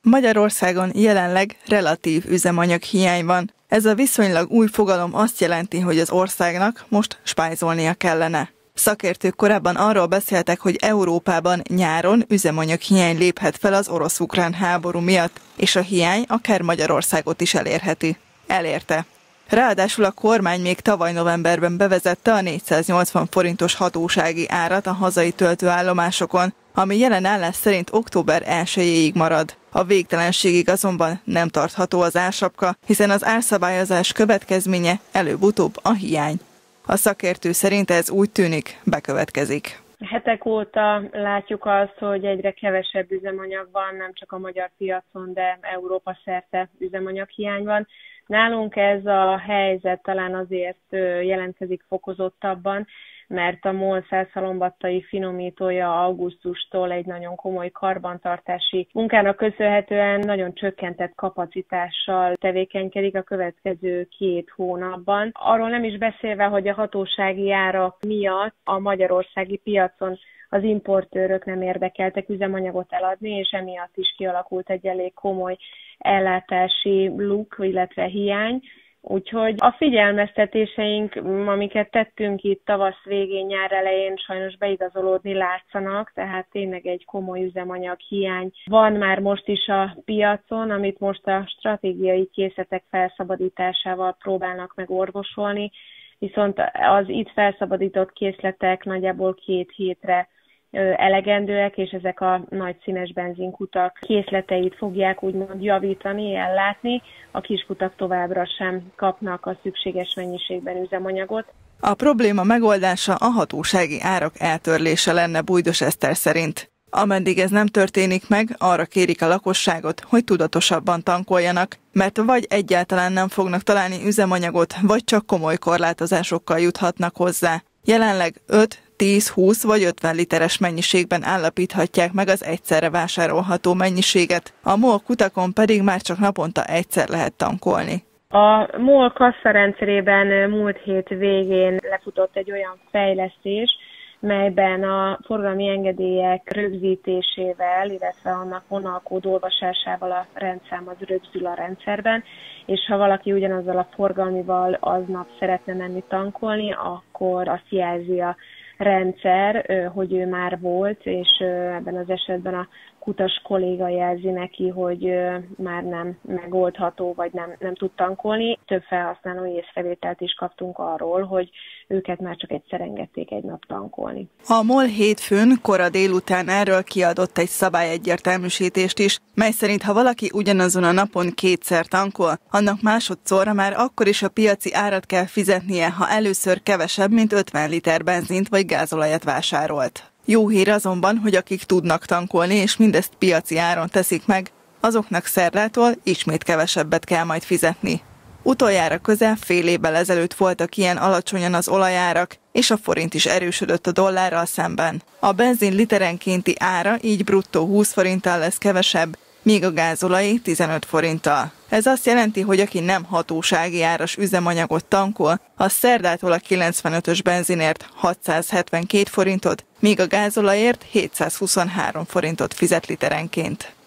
Magyarországon jelenleg relatív üzemanyag hiány van. Ez a viszonylag új fogalom azt jelenti, hogy az országnak most spájzolnia kellene. Szakértők korábban arról beszéltek, hogy Európában nyáron üzemanyag hiány léphet fel az orosz-ukrán háború miatt, és a hiány akár Magyarországot is elérheti. Elérte. Ráadásul a kormány még tavaly novemberben bevezette a 480 forintos hatósági árat a hazai töltőállomásokon, ami jelen állás szerint október 1-ig marad. A végtelenségig azonban nem tartható az ársapka, hiszen az árszabályozás következménye előbb-utóbb a hiány. A szakértő szerint ez úgy tűnik, bekövetkezik. Hetek óta látjuk azt, hogy egyre kevesebb üzemanyag van, nem csak a magyar piacon, de Európa szerte üzemanyaghiány van. Nálunk ez a helyzet talán azért jelentkezik fokozottabban, mert a MOL Szászhalombattai finomítója augusztustól egy nagyon komoly karbantartási munkának köszönhetően nagyon csökkentett kapacitással tevékenykedik a következő 2 hónapban. Arról nem is beszélve, hogy a hatósági árak miatt a magyarországi piacon az importőrök nem érdekeltek üzemanyagot eladni, és emiatt is kialakult egy elég komoly ellátási luk, illetve hiány. Úgyhogy a figyelmeztetéseink, amiket tettünk itt tavasz végén, nyár elején, sajnos beigazolódni látszanak, tehát tényleg egy komoly üzemanyag hiány van már most is a piacon, amit most a stratégiai készletek felszabadításával próbálnak meg orvosolni, viszont az itt felszabadított készletek nagyjából 2 hétre elegendőek, és ezek a nagy színes benzinkutak készleteit fogják úgymond javítani, ellátni. A kiskutak továbbra sem kapnak a szükséges mennyiségben üzemanyagot. A probléma megoldása a hatósági árak eltörlése lenne Bújdos Eszter szerint. Ameddig ez nem történik meg, arra kérik a lakosságot, hogy tudatosabban tankoljanak, mert vagy egyáltalán nem fognak találni üzemanyagot, vagy csak komoly korlátozásokkal juthatnak hozzá. Jelenleg 5, 10, 20 vagy 50 literes mennyiségben állapíthatják meg az egyszerre vásárolható mennyiséget, a MOL kutakon pedig már csak naponta egyszer lehet tankolni. A MOL kasszarendszerében múlt hét végén lefutott egy olyan fejlesztés, melyben a forgalmi engedélyek rögzítésével, illetve annak vonalkód olvasásával a rendszám az rögzül a rendszerben, és ha valaki ugyanazzal a forgalmival aznap szeretne menni tankolni, akkor azt jelzi a rendszer, hogy ő már volt, és ebben az esetben a kutas kolléga jelzi neki, hogy már nem megoldható, vagy nem tud tankolni. Több felhasználói észrevételt is kaptunk arról, hogy őket már csak egyszer engedték egy nap tankolni. A MOL hétfőn kora délután erről kiadott egy szabályegyértelműsítést is, mely szerint ha valaki ugyanazon a napon 2-szer tankol, annak másodszorra már akkor is a piaci árat kell fizetnie, ha először kevesebb, mint 50 liter benzint vagy gázolajat vásárolt. Jó hír azonban, hogy akik tudnak tankolni, és mindezt piaci áron teszik meg, azoknak szerdától ismét kevesebbet kell majd fizetni. Utoljára közel fél évvel ezelőtt voltak ilyen alacsonyan az olajárak, és a forint is erősödött a dollárral szemben. A benzin literenkénti ára így bruttó 20 forinttal lesz kevesebb, míg a gázolaj 15 forinttal. Ez azt jelenti, hogy aki nem hatósági áras üzemanyagot tankol, az szerdától a 95-ös benzinért 672 forintot, míg a gázolajért 723 forintot fizet literenként.